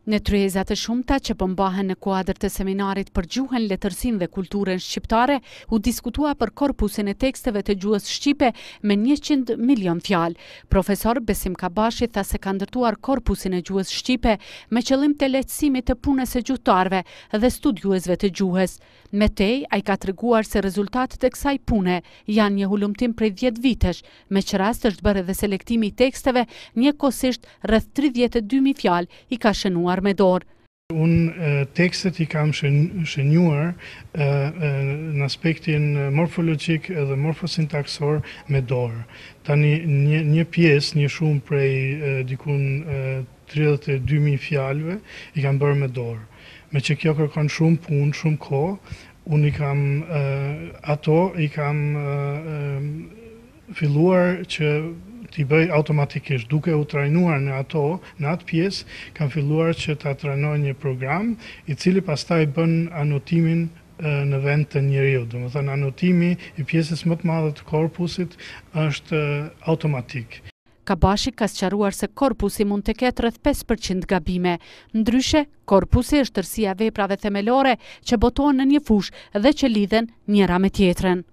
Në tryezat e shumta që pëmbahen në kuadër të seminarit për gjuhën, letërsinë dhe kulturën shqiptare, u diskutua për korpusin e teksteve të gjuhës shqipe me 100 milion fjalë. Profesor Besim Kabashi tha se ka ndërtuar korpusin e gjuhës shqipe me qëllim të lehtësimit të punës së gjuhëtarëve dhe studiuesve të gjuhës. Me tej, ai ka treguar se rezultatet e kësaj pune janë një hulumtim prej 10 vitesh, me që rast është bërë edhe selektimi i teksteve, njëkohësisht rreth 32.000 fjalë i ka shënuar me dorë. Unë tekstet i kam shënuar në aspektin morfologjik dhe morfosintaksor me dorë. Tani një pjesë, një shumë prej dikun 32.000 fjalëve i kam bërë me dorë. Me që kjo kërkon shumë punë, shumë kohë, unë i kam filluar që t'i bëj automatikisht, duke u trajnuar në atë pjesë, kam filluar që ta trajnoj një program, i cili pastaj bën anotimin në vend të njeriu. Domethënë anotimi i pjesës më të madhe të korpusit është automatik. Kabashi ka sqaruar se korpusi mund të ketë rreth 5% gabime. Ndryshe, korpusi është tërësia veprave themelore që botohen në një fushë dhe që lidhen njëra me tjetrën.